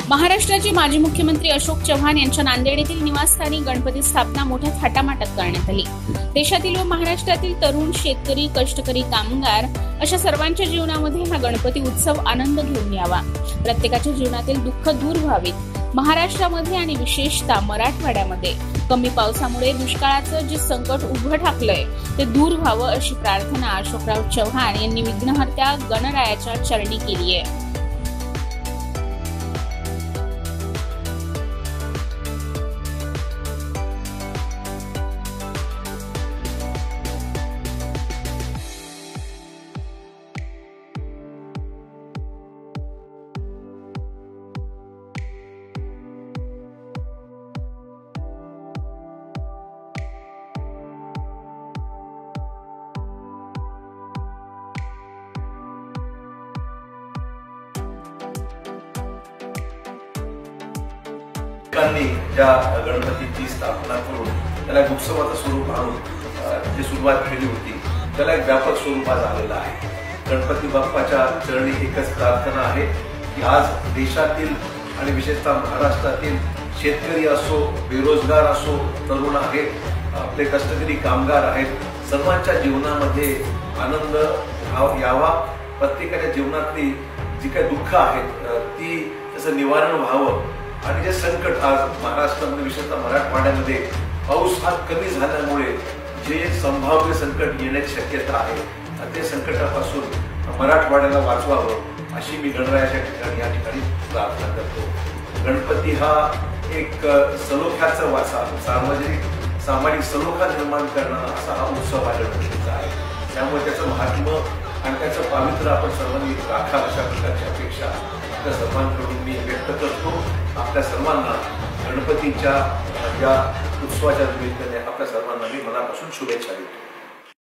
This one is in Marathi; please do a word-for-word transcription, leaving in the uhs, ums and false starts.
महाराष्ट्राचे माजी मुख्यमंत्री अशोक चव्हाण यांच्या नांदेड येथील निवासस्थानी गणपती स्थापना मोठ्या थाटामाटात करण्यात आली। देशातील व महाराष्ट्रातील तरुण, शेतकरी, कष्टकरी, कामगार अशा सर्वांच्या जीवनामध्ये हा गणपती उत्सव आनंद घेऊन यावा, प्रत्येकाच्या जीवनातील दुःख दूर व्हावीत। महाराष्ट्रामध्ये आणि विशेषतः मराठवाड्यामध्ये कमी पावसामुळे दुष्काळाचं जे संकट उभं ठाकलंय ते दूर व्हावं अशी प्रार्थना अशोकराव चव्हाण यांनी विघ्नहर्त्या गणरायाच्या चरणी केली आहे। ज्या गणपतीची स्थापना करून त्याला एक उत्सवाचं स्वरूप आणून जी सुरुवात केली होती त्याला एक व्यापक स्वरूपात आलेला आहे। गणपती बाप्पाच्या चरणी एकच प्रार्थना आहे की आज देशातील आणि विशेषतः महाराष्ट्रातील शेतकरी असो, बेरोजगार असो, तरुण आहेत, आपले कष्टकरी कामगार आहेत, सर्वांच्या जीवनामध्ये आनंद यावा, प्रत्येकाच्या जीवनातली जी काही दुःख आहेत ती त्याचं निवारण व्हावं आणि जे संकट आज महाराष्ट्रामध्ये विशेषतः मराठवाड्यामध्ये पाऊस हा कमी झाल्यामुळे जे संभाव्य संकट येण्याची शक्यता आहे ते संकटापासून मराठवाड्याला वाचवावं अशी मी गणरायाच्या ठिकाणी या ठिकाणी प्रार्थना करतो। गणपती हा एक सलोख्याचा वाचा, सार्वजनिक सामाजिक सलोखा निर्माण करणारा असा हा उत्सव हा गणपतीचा आहे। त्यामुळे त्याचं महात्म्य आणि त्याचं पावित्र्य आपण सर्वांनी राखा अशा प्रकारची अपेक्षा आपल्या सर्वांकडून मी व्यक्त करतो। आपल्या सर्वांना गणपतीच्या या उत्सवाच्या निमित्ताने आपल्या सर्वांना मी मनापासून शुभेच्छा देतो।